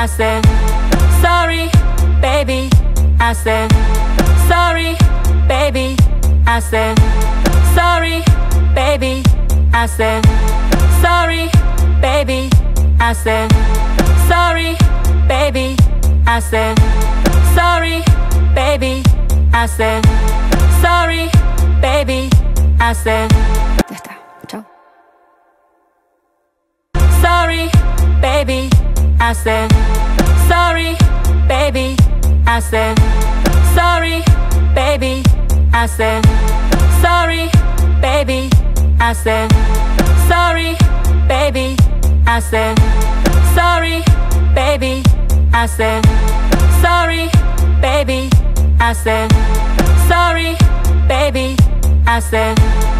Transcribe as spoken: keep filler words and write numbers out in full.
I said, sorry, baby. I said, sorry, baby. I said, sorry, baby. I said, sorry, baby. I said, sorry, baby. I said, sorry, baby. I said, sorry, baby. I said, ya está, chao. Sorry, baby. I said, sorry, baby. I said, sorry, baby. I said, sorry, baby. I said, sorry, baby. I said, sorry, baby. I said, sorry, baby. I said, sorry, baby. I said